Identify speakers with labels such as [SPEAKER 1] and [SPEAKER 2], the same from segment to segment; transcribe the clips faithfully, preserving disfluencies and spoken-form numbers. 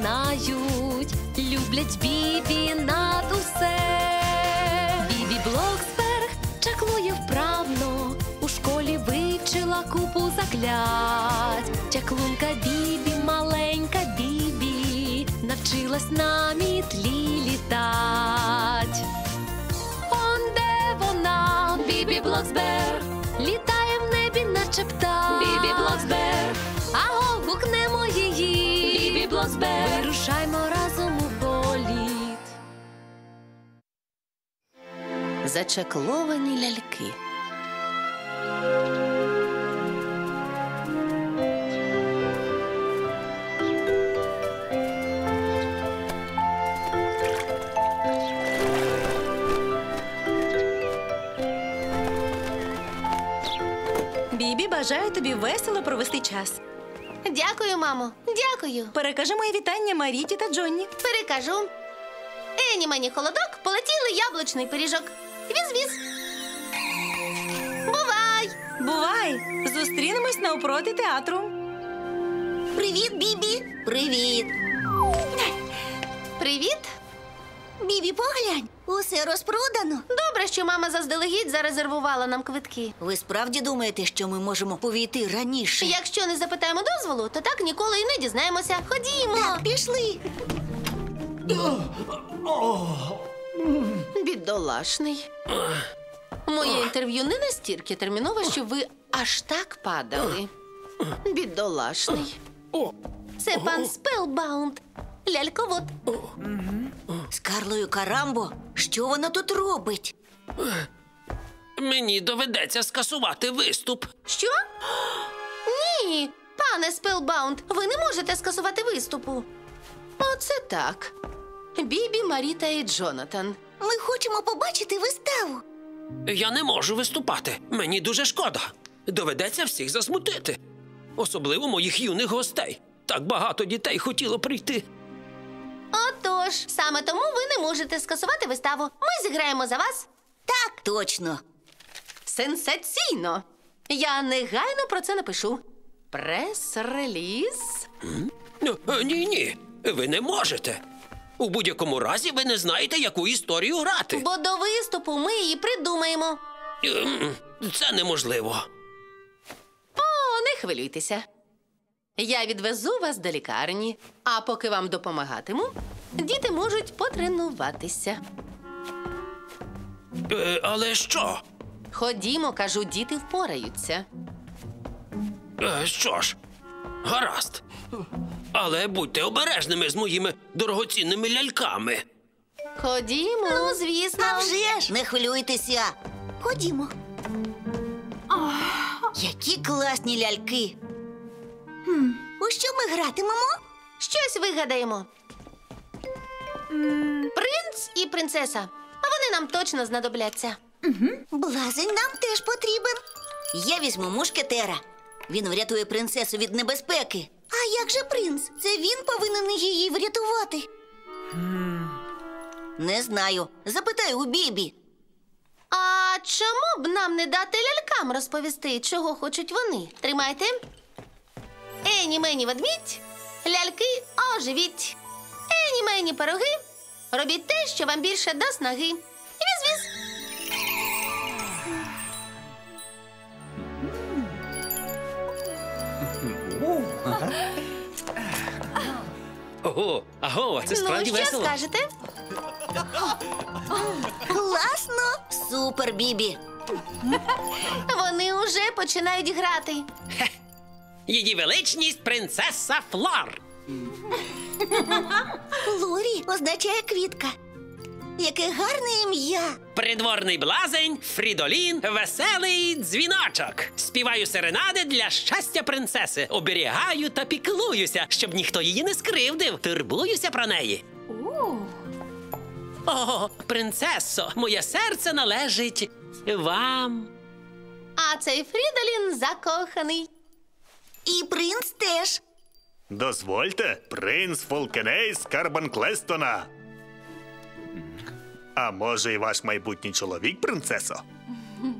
[SPEAKER 1] знають, люблять Бібі над усе. Бібі Блоксберг чаклує вправно, у школі вивчила купу заклять. Чаклунка Бібі, маленька Бібі, навчилась на мітлі літать. Он де вона, Бібі Блоксберг, літає в небі, наче птах. Бібі Блоксберг, аго, гукнемо її. Бібі Блоксберг, вирушаймо разом у політ. Зачакловані ляльки.
[SPEAKER 2] Бібі бажаю тобі весело провести час.
[SPEAKER 3] Дякую, мамо, дякую.
[SPEAKER 2] Перекажи мої вітання Маріті та Джонні.
[SPEAKER 3] Перекажу. Ені мені холодок, полетіли яблучний пиріжок. Віз-віз. Бувай!
[SPEAKER 2] Бувай! Зустрінемось навпроти театру.
[SPEAKER 4] Привіт, Бібі! Привіт!
[SPEAKER 3] Привіт.
[SPEAKER 4] Бібі, поглянь, усе розпродано.
[SPEAKER 3] Добре, що мама заздалегідь зарезервувала нам квитки.
[SPEAKER 4] Ви справді думаєте, що ми можемо увійти раніше?
[SPEAKER 3] Якщо не запитаємо дозволу, то так ніколи і не дізнаємося. Ходімо.
[SPEAKER 4] Так, пішли.
[SPEAKER 3] Бідолашний. Моє інтерв'ю не настільки термінове, що ви аж так падали. Бідолашний. Це пан Спелбаунд, ляльковод.
[SPEAKER 4] З Карлою Карамбо? Що вона тут робить?
[SPEAKER 5] Мені доведеться скасувати виступ.
[SPEAKER 3] Що? Ні, пане Спелбаунд, ви не можете скасувати виступу. Оце так. Бібі, Маріта і Джонатан.
[SPEAKER 4] Ми хочемо побачити виставу.
[SPEAKER 5] Я не можу виступати. Мені дуже шкода. Доведеться всіх засмутити. Особливо моїх юних гостей. Так багато дітей хотіло прийти.
[SPEAKER 3] Отож, саме тому ви не можете скасувати виставу. Ми зіграємо за вас.
[SPEAKER 4] Так, точно.
[SPEAKER 3] Сенсаційно! Я негайно про це напишу. Прес-реліз.
[SPEAKER 5] Ні-ні, ви не можете. У будь-якому разі ви не знаєте, яку історію грати.
[SPEAKER 3] Бо до виступу ми її придумаємо.
[SPEAKER 5] Ем, Це неможливо.
[SPEAKER 3] О, не хвилюйтеся. Я відвезу вас до лікарні, а поки вам допомагатиму, діти можуть потренуватися.
[SPEAKER 5] Е, але що?
[SPEAKER 3] Ходімо, кажу, діти впораються.
[SPEAKER 5] Е, що ж, гаразд. Але будьте обережними з моїми дорогоцінними ляльками.
[SPEAKER 3] Ходімо. Ну, звісно.
[SPEAKER 4] А вже ж, не хвилюйтеся. Ходімо. Які класні ляльки. Хм, у що ми гратимемо?
[SPEAKER 3] Щось вигадаємо. Принц і принцеса. А вони нам точно знадобляться.
[SPEAKER 4] Блазень нам теж потрібен. Я візьму мушкетера. Він врятує принцесу від небезпеки. А як же принц? Це він повинен її врятувати. Не знаю. Запитаю у Бібі.
[SPEAKER 3] А чому б нам не дати лялькам розповісти, чого хочуть вони? Тримайте. Ені-мені ведмідь, ляльки оживіть. Ені-мені пироги, робіть те, що вам більше до снаги. Віз-віз.
[SPEAKER 5] Ого, аго, це справді
[SPEAKER 3] ну, що
[SPEAKER 5] весело.
[SPEAKER 3] скажете?
[SPEAKER 4] Класно! Супер, Бібі!
[SPEAKER 3] Вони уже починають грати.
[SPEAKER 5] Її величність принцеса Флор.
[SPEAKER 4] Флорі означає квітка. Яке гарне ім'я!
[SPEAKER 5] Придворний блазень, Фрідолін, веселий дзвіночок. Співаю серенади для щастя принцеси. Оберігаю та піклуюся, щоб ніхто її не скривдив. Турбуюся про неї. О, принцесо, моє серце належить вам.
[SPEAKER 3] А цей Фрідолін закоханий.
[SPEAKER 4] І принц теж.
[SPEAKER 6] Дозвольте, принц Фолкеней з Карбанклестона. А може, і ваш майбутній чоловік, принцесо?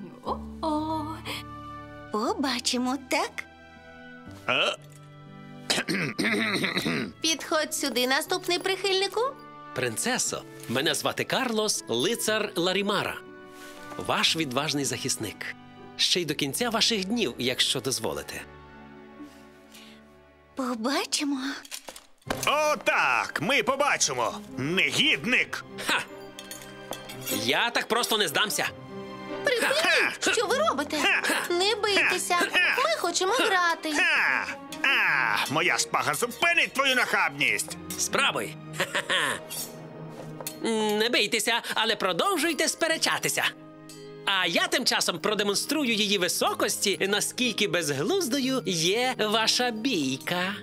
[SPEAKER 4] Побачимо, так?
[SPEAKER 6] А?
[SPEAKER 3] Підходь сюди, наступний прихильнику.
[SPEAKER 5] Принцесо, мене звати Карлос, лицар Ларімара. Ваш відважний захисник. Ще й до кінця ваших днів, якщо дозволите.
[SPEAKER 4] Побачимо.
[SPEAKER 6] О, так, ми побачимо. Негідник!
[SPEAKER 5] Ха! Я так просто не здамся.
[SPEAKER 3] Припиніть! Що ви робите? Не бийтеся. Ми хочемо грати.
[SPEAKER 6] Ха! А, моя шпага зупинить твою нахабність!
[SPEAKER 5] Спробуй. Ха-ха-ха. Не бийтеся, але продовжуйте сперечатися. А я тим часом продемонструю її високості, наскільки безглуздою є ваша бійка.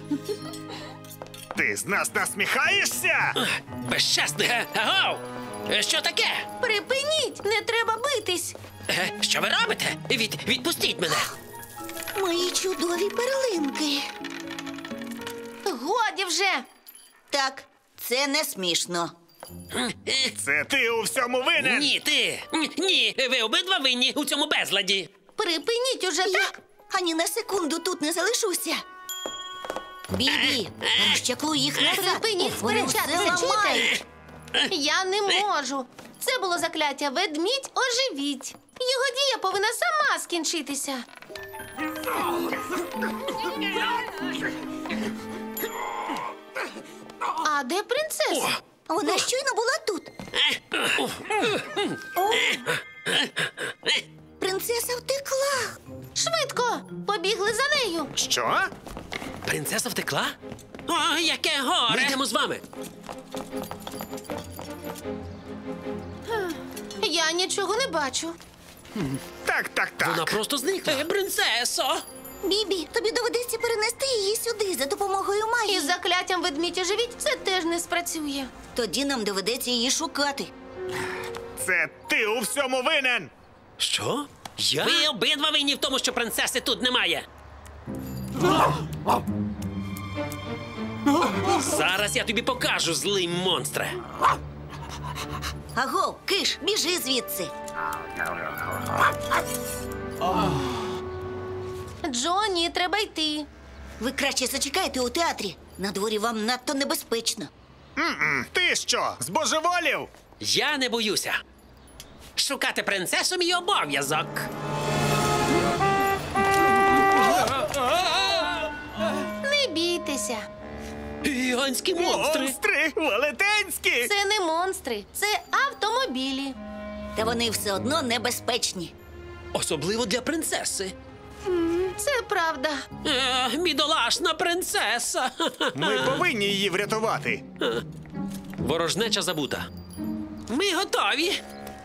[SPEAKER 6] Ти з нас насміхаєшся?
[SPEAKER 5] Безчесний. Агов! Що таке?
[SPEAKER 3] Припиніть! Не треба битись.
[SPEAKER 5] Е, Що ви робите? Від, відпустіть мене.
[SPEAKER 4] Мої чудові перлинки.
[SPEAKER 3] Годі вже.
[SPEAKER 4] Так, це не смішно.
[SPEAKER 6] Це ти у всьому винен?
[SPEAKER 5] Ні, ти. Ні, Ні, ви обидва винні у цьому безладі.
[SPEAKER 3] Припиніть уже
[SPEAKER 4] Я
[SPEAKER 3] так.
[SPEAKER 4] ані на секунду тут не залишуся. Бібі, розчаклуй їх назад.
[SPEAKER 3] Припиніть
[SPEAKER 4] Вони все
[SPEAKER 3] сперечатися, чуєте?
[SPEAKER 4] ламають.
[SPEAKER 3] Я не можу. Це було закляття ведмідь оживіть. Його дія повинна сама скінчитися. А де принцеса?
[SPEAKER 4] Вона щойно була тут. Принцеса втекла.
[SPEAKER 3] Швидко! Побігли за нею.
[SPEAKER 6] Що?
[SPEAKER 5] Принцеса втекла? О, яке горе! Ми йдемо з вами.
[SPEAKER 3] Я нічого не бачу.
[SPEAKER 6] Так, так, так.
[SPEAKER 5] Вона просто зникла. Е, Принцесо!
[SPEAKER 4] Бібі, тобі доведеться перенести її сюди за допомогою магії.
[SPEAKER 3] Із закляттям ведмідь оживіть це теж не спрацює.
[SPEAKER 4] Тоді нам доведеться її шукати.
[SPEAKER 6] Це ти у всьому винен!
[SPEAKER 5] Що? Я? Ви обидва винні в тому, що принцеси тут немає. Зараз я тобі покажу, злий монстре.
[SPEAKER 4] Аго, киш, біжи звідси.
[SPEAKER 3] Джоні, треба йти.
[SPEAKER 4] Ви краще зачекайте у театрі. На дворі вам надто небезпечно.
[SPEAKER 6] М-м, ти що, збожеволів?
[SPEAKER 5] Я не боюся. Шукати принцесу мій обов'язок.
[SPEAKER 3] Не бійтеся.
[SPEAKER 5] Гігантські монстри.
[SPEAKER 6] Монстри велетенські!
[SPEAKER 3] Це не монстри, це автомобілі.
[SPEAKER 4] Та вони все одно небезпечні.
[SPEAKER 5] Особливо для принцеси.
[SPEAKER 3] Це правда.
[SPEAKER 5] Е, бідолашна принцеса.
[SPEAKER 6] Ми повинні її врятувати.
[SPEAKER 5] Ворожнеча забута. Ми готові.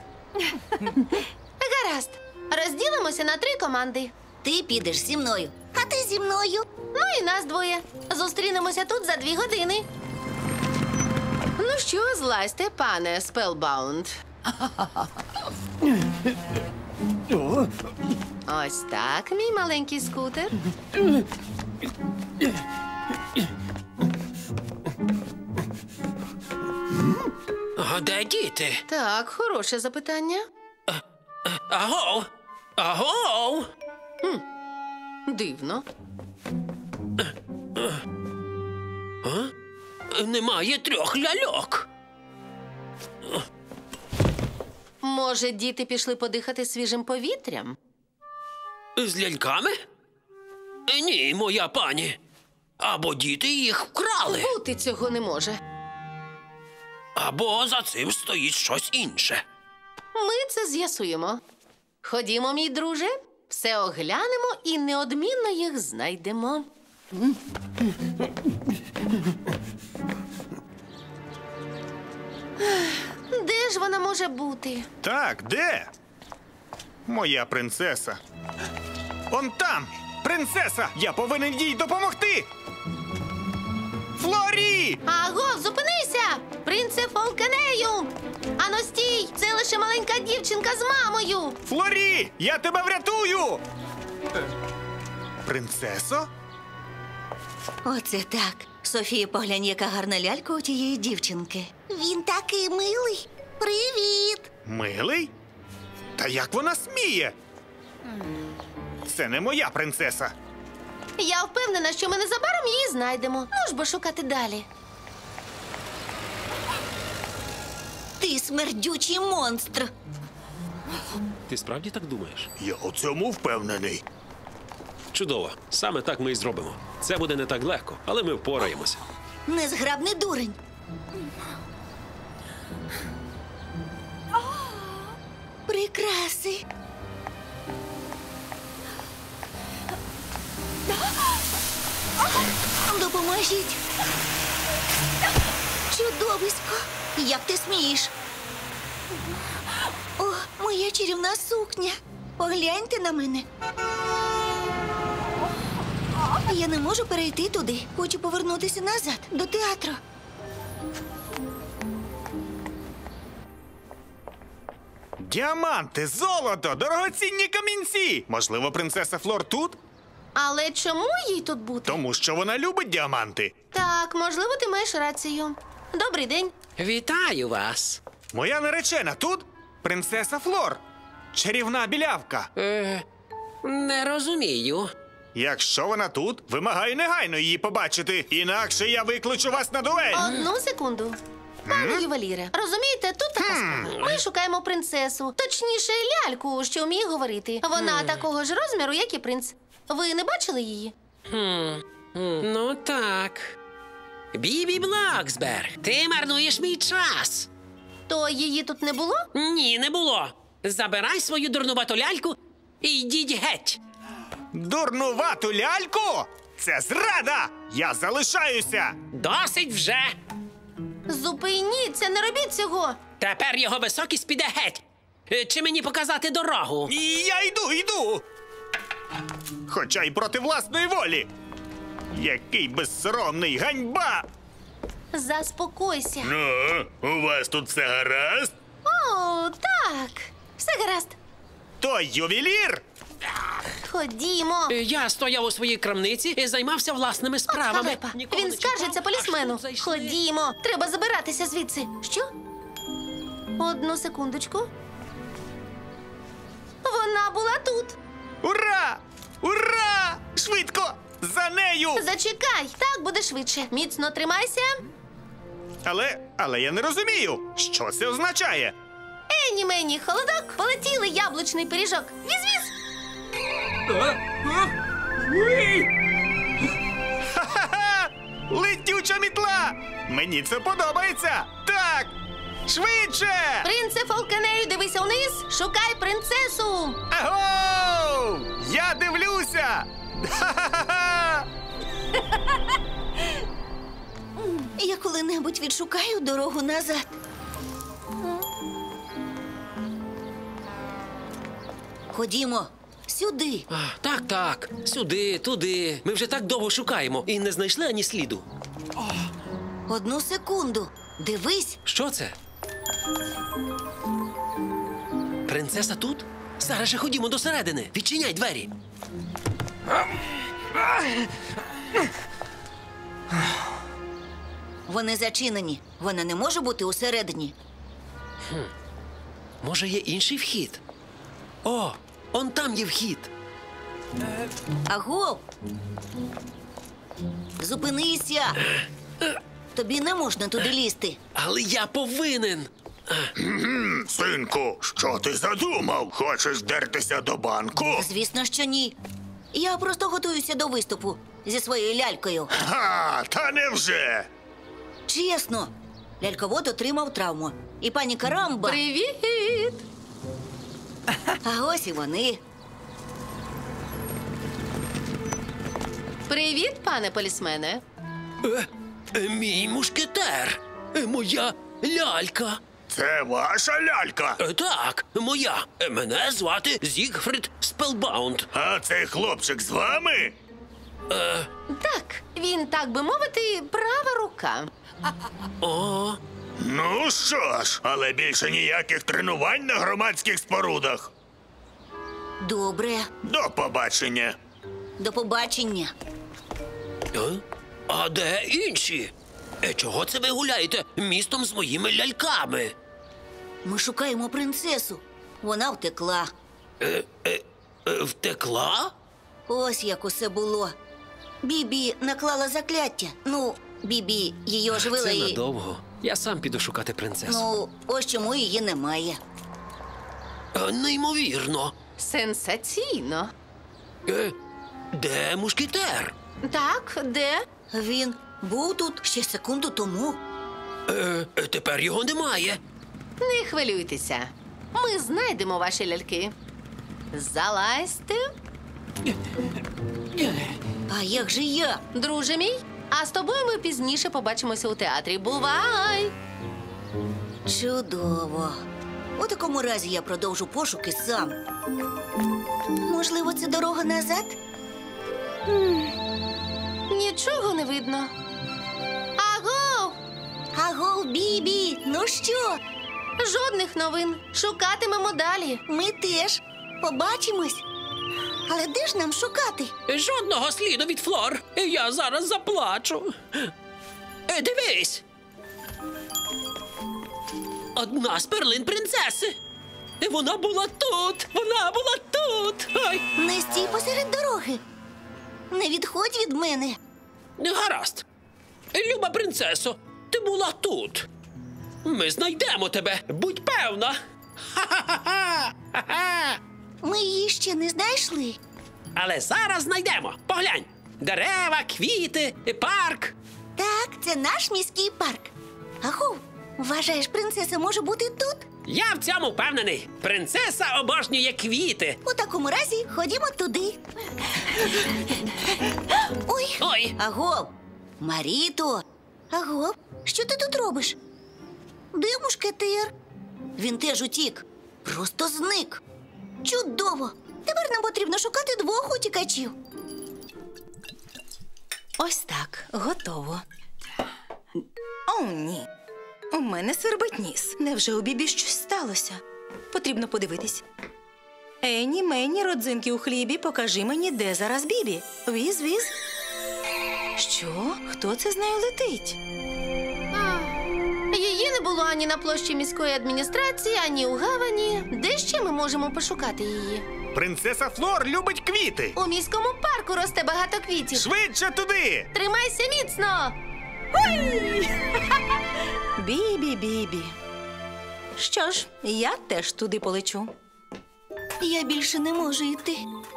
[SPEAKER 3] Гаразд. Розділимося на три команди.
[SPEAKER 4] Ти підеш зі мною, а ти зі мною.
[SPEAKER 3] Ну і нас двоє. Зустрінемося тут за дві години. Ну що, злазьте, пане Спелбаунд. Ось так, мій маленький скутер.
[SPEAKER 5] А де діти?
[SPEAKER 3] Так, хороше запитання.
[SPEAKER 5] Агов! Агов!
[SPEAKER 3] Дивно.
[SPEAKER 5] Немає трьох ляльок.
[SPEAKER 3] Може, діти пішли подихати свіжим повітрям?
[SPEAKER 5] З ляльками? Ні, моя пані. Або діти їх вкрали,
[SPEAKER 3] Бути цього не може.
[SPEAKER 5] або за цим стоїть щось інше.
[SPEAKER 3] Ми це з'ясуємо. Ходімо, мій друже, все оглянемо і неодмінно їх знайдемо. Де ж вона може бути?
[SPEAKER 6] Так, де? Моя принцеса. Он там! Принцеса! Я повинен їй допомогти! Флорі!
[SPEAKER 3] Аго, зупинися! Принце Фолкенею! Ано стій! Це лише маленька дівчинка з мамою!
[SPEAKER 6] Флорі! Я тебе врятую! Принцесо?
[SPEAKER 4] Оце так. Софія, поглянь, яка гарна лялька у тієї дівчинки. Він такий милий. Привіт!
[SPEAKER 6] Милий? Та як вона сміє? Це не моя принцеса.
[SPEAKER 3] Я впевнена, що ми незабаром її знайдемо. Ну ж бо шукати далі.
[SPEAKER 4] Ти смердючий монстр.
[SPEAKER 5] Ти справді так думаєш?
[SPEAKER 6] Я у цьому впевнений.
[SPEAKER 5] Чудово. Саме так ми і зробимо. Це буде не так легко, але ми впораємося.
[SPEAKER 4] Незграбний дурень. Прикраси. Допоможіть. Чудовисько. Як ти смієш? О, моя чарівна сукня. Погляньте на мене. Я не можу перейти туди. Хочу повернутися назад, до театру.
[SPEAKER 6] Діаманти, золото, дорогоцінні камінці. Можливо, принцеса Флор тут?
[SPEAKER 3] Але чому їй тут бути?
[SPEAKER 6] Тому що вона любить діаманти.
[SPEAKER 3] Так, можливо, ти маєш рацію. Добрий день.
[SPEAKER 5] Вітаю вас.
[SPEAKER 6] Моя наречена тут? Принцеса Флор. Чарівна білявка.
[SPEAKER 5] Е, не розумію.
[SPEAKER 6] Якщо вона тут, вимагаю негайно її побачити. Інакше я викличу вас на дуель.
[SPEAKER 3] Одну секунду. Пане ювеліре, розумієте, тут така справа. Ми шукаємо принцесу, точніше, ляльку, що вміє говорити. Вона такого ж розміру, як і принц. Ви не бачили її?
[SPEAKER 5] Ну так. Бібі Блоксберг, ти марнуєш мій час.
[SPEAKER 3] То її тут не було?
[SPEAKER 5] Ні, не було. Забирай свою дурнувату ляльку і йдіть геть.
[SPEAKER 6] Дурнувату ляльку? Це зрада! Я залишаюся!
[SPEAKER 5] Досить вже.
[SPEAKER 3] Зупиніться, не робіть цього.
[SPEAKER 5] Тепер його високість піде геть. Е, Чи мені показати дорогу?
[SPEAKER 6] І я йду, йду! Хоча й проти власної волі. Який безсоромний, ганьба!
[SPEAKER 3] Заспокойся.
[SPEAKER 6] Ну, у вас тут все гаразд?
[SPEAKER 3] О, так. Все гаразд.
[SPEAKER 6] Той ювелір?
[SPEAKER 3] Ходімо.
[SPEAKER 5] Е, Я стояв у своїй крамниці і займався власними справами.
[SPEAKER 3] Халепа.
[SPEAKER 5] Нікого
[SPEAKER 3] Він
[SPEAKER 5] не
[SPEAKER 3] скаржиться
[SPEAKER 5] чіпав, аж
[SPEAKER 3] полісмену.
[SPEAKER 5] тут зайшли.
[SPEAKER 3] Ходімо. Треба забиратися звідси. Що? Одну секундочку. Вона була тут.
[SPEAKER 6] Ура! Ура! Швидко! За нею!
[SPEAKER 3] Зачекай, так буде швидше. Міцно тримайся.
[SPEAKER 6] Але, але я не розумію, що це означає.
[SPEAKER 3] Ені мені, холодок, полетіли яблучний пиріжок. Віз-віз.
[SPEAKER 6] Ха-ха-ха! Летюча мітла! Мені це подобається! Так! Швидше!
[SPEAKER 3] Принце Фолкенею, дивися вниз. Шукай принцесу.
[SPEAKER 6] Аго! Я дивлюся! Ха-ха-ха!
[SPEAKER 4] Я коли-небудь відшукаю дорогу назад. Ходімо, сюди.
[SPEAKER 5] А, Так, так. Сюди, туди. Ми вже так довго шукаємо і не знайшли ані сліду.
[SPEAKER 4] Одну секунду. Дивись.
[SPEAKER 5] Що це? Принцеса тут? Зараз же ходімо досередини. Відчиняй двері.
[SPEAKER 4] Вони зачинені. Вона не може бути усередині.
[SPEAKER 5] Може, є інший вхід? О, он там є вхід.
[SPEAKER 4] Агов! Зупинися! Тобі не можна туди лізти.
[SPEAKER 5] Але я повинен.
[SPEAKER 6] Синку, що ти задумав? Хочеш дертися до банку?
[SPEAKER 4] Звісно, що ні. Я просто готуюся до виступу зі своєю лялькою.
[SPEAKER 6] Ха, та невже?
[SPEAKER 4] Чесно, ляльковод отримав травму. І пані Карамба...
[SPEAKER 3] Привіт.
[SPEAKER 4] А ось і вони.
[SPEAKER 3] Привіт, пане полісмене.
[SPEAKER 5] Е, е, мій мушкетер. Е, моя лялька.
[SPEAKER 6] Це ваша лялька.
[SPEAKER 5] Е, так, моя. Е, мене звати Зігфрід Спелбаунд.
[SPEAKER 6] А цей хлопчик з вами?
[SPEAKER 3] Так, він, так би мовити, права рука.
[SPEAKER 5] О,
[SPEAKER 6] Ну що ж, але більше ніяких тренувань на громадських спорудах.
[SPEAKER 4] Добре.
[SPEAKER 6] До побачення.
[SPEAKER 4] До побачення.
[SPEAKER 5] е? А де інші? Е, чого це ви гуляєте містом з моїми ляльками?
[SPEAKER 4] Ми шукаємо принцесу. Вона втекла.
[SPEAKER 5] Е, втекла?
[SPEAKER 4] Ось як усе було. Бібі наклала закляття. Ну, Бібі її оживила
[SPEAKER 5] Це
[SPEAKER 4] і...
[SPEAKER 5] надовго. Я сам піду шукати принцесу.
[SPEAKER 4] Ну, ось чому її немає.
[SPEAKER 5] Е, Неймовірно.
[SPEAKER 2] Сенсаційно.
[SPEAKER 5] Е, де мушкетер?
[SPEAKER 2] Так, де?
[SPEAKER 4] Він був тут ще секунду тому.
[SPEAKER 5] Е, е, тепер його немає.
[SPEAKER 2] Не хвилюйтеся. Ми знайдемо ваші ляльки. Залазьте.
[SPEAKER 4] А як же я?
[SPEAKER 2] Друже мій, а з тобою ми пізніше побачимося у театрі. Бувай!
[SPEAKER 4] Чудово. У такому разі я продовжу пошуки сам. Можливо, це дорога назад?
[SPEAKER 2] Нічого не видно. Агов!
[SPEAKER 4] Аго, Бібі, ну що?
[SPEAKER 2] Жодних новин. Шукатимемо далі.
[SPEAKER 4] Ми теж побачимось. Але де ж нам шукати?
[SPEAKER 5] Жодного сліду від Флор. Я зараз заплачу. Е, дивись. Одна з перлин принцеси. Вона була тут. Вона була тут. Ай.
[SPEAKER 4] Не стій посеред дороги. Не відходь від мене.
[SPEAKER 5] Гаразд. Люба принцесо, ти була тут. Ми знайдемо тебе. Будь певна. Ха-ха-ха. Ха-ха.
[SPEAKER 4] Ми її ще не знайшли.
[SPEAKER 5] Але зараз знайдемо. Поглянь. Дерева, квіти, парк.
[SPEAKER 4] Так, це наш міський парк. Аго, вважаєш, принцеса може бути тут?
[SPEAKER 5] Я в цьому впевнений. Принцеса обожнює квіти.
[SPEAKER 4] У такому разі ходімо туди. Ой,
[SPEAKER 5] Ой,
[SPEAKER 4] Аго, Маріто. Аго, що ти тут робиш? Де мушкетер? Він теж утік. Просто зник. Чудово! Тепер нам потрібно шукати двох утікачів.
[SPEAKER 2] Ось так, готово. О, ні. У мене свербить ніс. Невже у Бібі щось сталося? Потрібно подивитись. Ені, мені, родзинки у хлібі, покажи мені, де зараз Бібі. Віз, віз. Що? Хто це з нею летить? Її не було ані на площі міської адміністрації, ані у гавані. Де ще ми можемо пошукати її?
[SPEAKER 6] Принцеса Флор любить квіти.
[SPEAKER 2] У міському парку росте багато квітів.
[SPEAKER 6] Швидше туди!
[SPEAKER 2] Тримайся міцно! Бібі, Бібі. Що ж, я теж туди полечу.
[SPEAKER 4] Я більше не можу йти.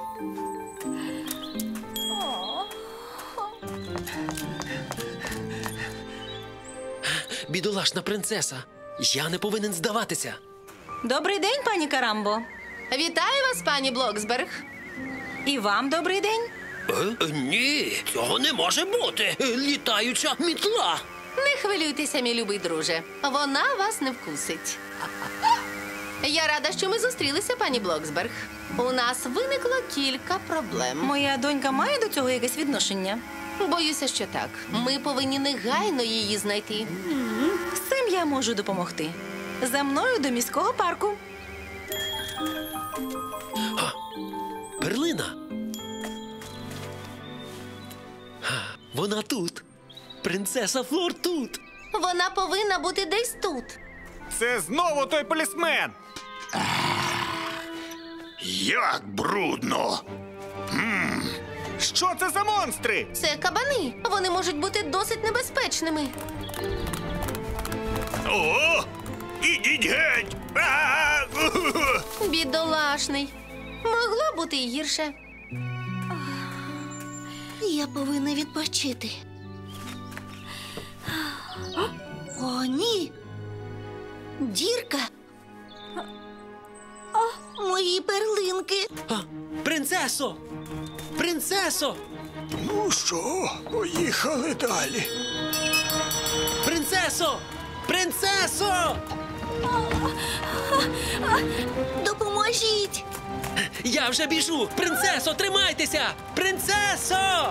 [SPEAKER 5] бідолашна принцеса. Я не повинен здаватися.
[SPEAKER 2] Добрий день, пані Карамбо. Вітаю вас, пані Блоксберг. І вам добрий день.
[SPEAKER 5] Е, ні, цього не може бути. Е, Літаюча мітла.
[SPEAKER 2] Не хвилюйтеся, мій любий друже. Вона вас не вкусить. Я рада, що ми зустрілися, пані Блоксберг. У нас виникло кілька проблем. Моя донька має до цього якесь відношення? Боюся, що так. Ми повинні негайно її знайти. З цим я можу допомогти. За мною до міського парку.
[SPEAKER 5] Перлина. Ха, вона тут. Принцеса Флор тут.
[SPEAKER 2] Вона повинна бути десь тут.
[SPEAKER 6] Це знову той полісмен. Як брудно. М, Що це за монстри?
[SPEAKER 2] Це кабани. Вони можуть бути досить небезпечними.
[SPEAKER 6] О! Ідіть геть! А!
[SPEAKER 2] Бідолашний. Могло бути й гірше.
[SPEAKER 4] Я повинна відпочити. О, ні. Дірка. О, мої перлинки.
[SPEAKER 5] А, принцесо! Принцесо!
[SPEAKER 6] Ну що, поїхали далі.
[SPEAKER 5] Принцесо! Принцесо!
[SPEAKER 4] Допоможіть.
[SPEAKER 5] Я вже біжу! Принцесо, тримайтеся! Принцесо!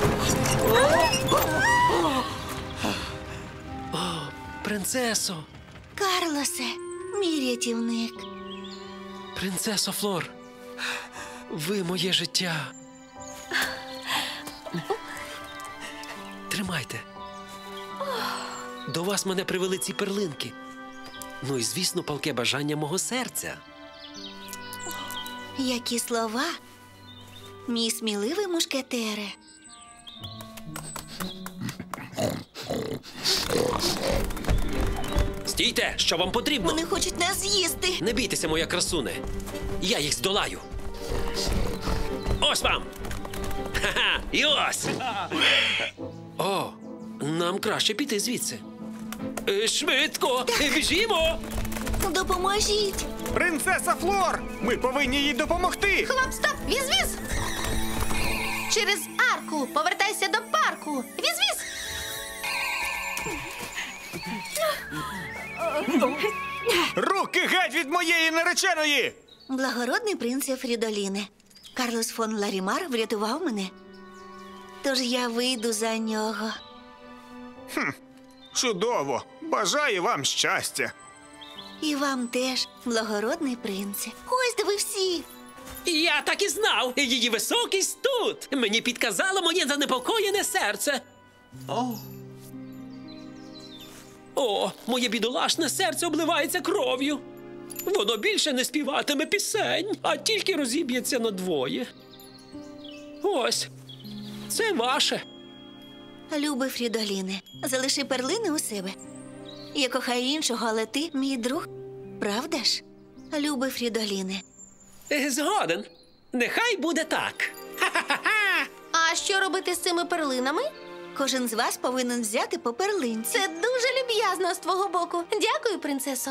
[SPEAKER 5] О, принцесо!
[SPEAKER 4] Карлосе, мій рятівник.
[SPEAKER 5] Принцесо Флор! Ви моє життя! Тримайте! До вас мене привели ці перлинки. Ну і, звісно, палке бажання мого серця.
[SPEAKER 4] Які слова, мій сміливий мушкетере.
[SPEAKER 5] Стійте, що вам потрібно?
[SPEAKER 4] Вони хочуть нас з'їсти.
[SPEAKER 5] Не бійтеся, моя красуне. Я їх здолаю. Ось вам. Ха-ха, і ось. О, нам краще піти звідси. Е, Швидко, біжімо.
[SPEAKER 4] Допоможіть.
[SPEAKER 6] Принцеса Флор! Ми повинні їй допомогти!
[SPEAKER 3] Хлоп, стоп! Віз-віз! Через арку! Повертайся до парку! Віз-віз!
[SPEAKER 6] Руки геть від моєї нареченої!
[SPEAKER 4] Благородний принце Фрідоліне. Карлос фон Ларімар врятував мене. Тож я вийду за нього.
[SPEAKER 6] Чудово! Бажаю вам щастя!
[SPEAKER 4] І вам теж, благородний принце. Ось де ви всі.
[SPEAKER 5] Я так і знав. Її високість тут. Мені підказало моє занепокоєне серце. О. О, моє бідолашне серце обливається кров'ю. Воно більше не співатиме пісень, а тільки розіб'ється надвоє. Ось, це ваше.
[SPEAKER 4] Любий Фрідоліне, залиши перлини у себе. Я кохаю іншого, але ти мій друг. Правда ж? Любий Фрідоліне.
[SPEAKER 5] Е, Згоден. Нехай буде так.
[SPEAKER 3] А що робити з цими перлинами?
[SPEAKER 4] Кожен з вас повинен взяти по перлинці.
[SPEAKER 3] Це дуже люб'язно з твого боку. Дякую, принцесо.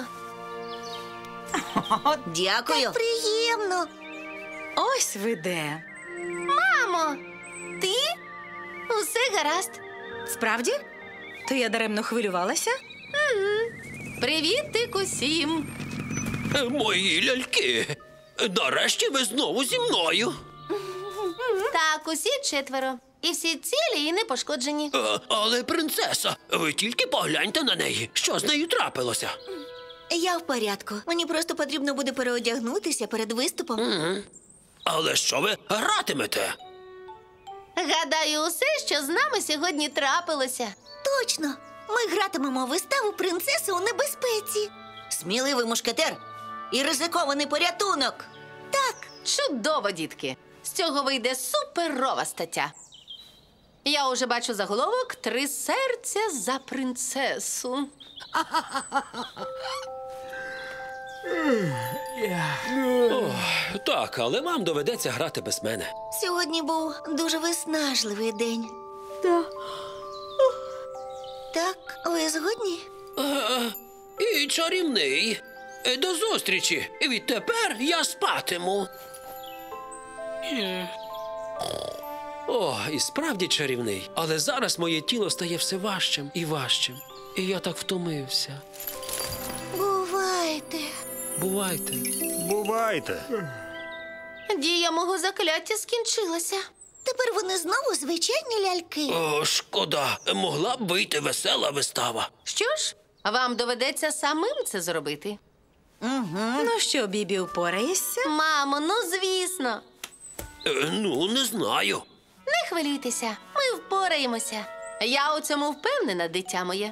[SPEAKER 4] Дякую. Так приємно.
[SPEAKER 7] Ось ви де.
[SPEAKER 3] Мамо! Ти? Усе гаразд.
[SPEAKER 7] Справді? То я даремно хвилювалася?
[SPEAKER 3] Привіт, усім!
[SPEAKER 5] Мої ляльки. Нарешті ви знову зі мною.
[SPEAKER 3] Так, усі четверо. І всі цілі і не пошкоджені.
[SPEAKER 5] Е, але, принцеса, ви тільки погляньте на неї. Що з нею трапилося?
[SPEAKER 4] Я в порядку. Мені просто потрібно буде переодягнутися перед виступом.
[SPEAKER 5] Угу. Але що ви гратимете?
[SPEAKER 3] Гадаю, усе, що з нами сьогодні трапилося.
[SPEAKER 4] Точно. Ми гратимемо виставу «Принцеса у небезпеці». Сміливий мушкетер і ризикований порятунок. Так.
[SPEAKER 3] Чудово, дітки. З цього вийде суперова стаття. Я уже бачу заголовок «Три серця за принцесу».
[SPEAKER 5] Ох, так, але вам доведеться грати без мене.
[SPEAKER 4] Сьогодні був дуже виснажливий день. Так, ви згодні?
[SPEAKER 5] Е, і чарівний. Е, До зустрічі. Відтепер я спатиму. О, і справді чарівний. Але зараз моє тіло стає все важчим і важчим. І я так втомився.
[SPEAKER 4] Бувайте.
[SPEAKER 5] Бувайте.
[SPEAKER 6] Бувайте!
[SPEAKER 3] Дія мого закляття скінчилася.
[SPEAKER 4] Тепер вони знову звичайні ляльки.
[SPEAKER 5] О, шкода. Могла б вийти весела вистава.
[SPEAKER 3] Що ж, вам доведеться самим це зробити.
[SPEAKER 7] Ну що, Бібі, упораєшся?
[SPEAKER 3] Мамо, ну звісно.
[SPEAKER 5] Е, ну, не знаю.
[SPEAKER 3] Не хвилюйтеся, ми впораємося. Я у цьому впевнена, дитя моє.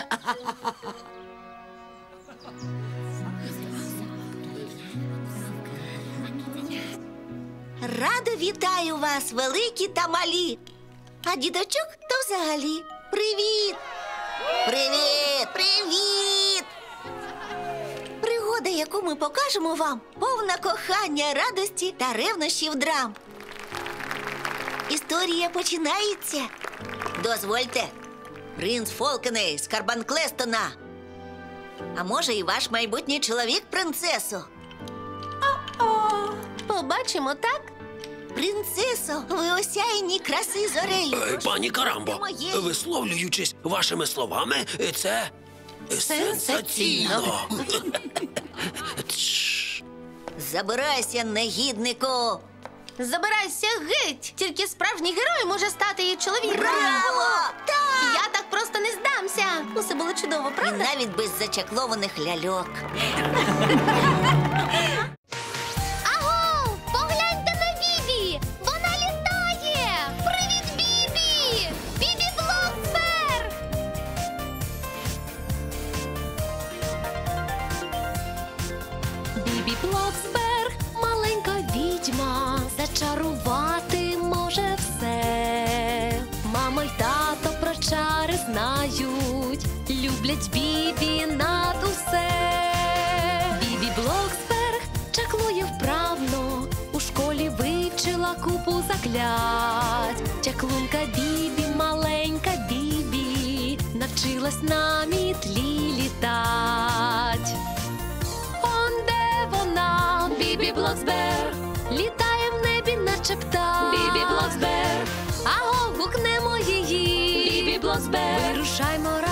[SPEAKER 4] Радо вітаю вас, великі та малі. А діточок то взагалі. Привіт! Привіт! Привіт! Пригода, яку ми покажемо вам, повна кохання, радості та ревнощів драм. Історія починається. Дозвольте, принц Фолкеней з Карбанклестона. А може, і ваш майбутній чоловік, принцесо?
[SPEAKER 3] Побачимо, так?
[SPEAKER 4] Принцесо, ви осяяні краси зорею.
[SPEAKER 5] Е, Пані Карамбо,
[SPEAKER 4] Моєї.
[SPEAKER 5] висловлюючись вашими словами, це сенсаційно. Тш.
[SPEAKER 4] Забирайся, негіднику!
[SPEAKER 3] Забирайся геть! Тільки справжній герой може стати її чоловіком.
[SPEAKER 4] Браво! Так!
[SPEAKER 3] Я так просто не здамся. Усе було чудово,
[SPEAKER 4] І
[SPEAKER 3] правда?
[SPEAKER 4] навіть без зачаклованих ляльок.
[SPEAKER 3] Аго! Погляньте на Бібі! Вона літає! Привіт, Бібі! Бібі Блоксберг! Бібі Блоксберг, маленька відьма, зачарувати може все. Мама й тато про чари знають,
[SPEAKER 1] люблять Бібі над усе. Бібі Блоксберг чаклує вправно, у школі вивчила купу заклять. Чаклунка Бібі, маленька Бібі, навчилась на мітлі літать. Он де вона, Бібі Блоксберг, літає в небі, наче птах. Бібі Блоксберг, аго, гукнемо її. Бібі Блоксберг, вирушаймо разом.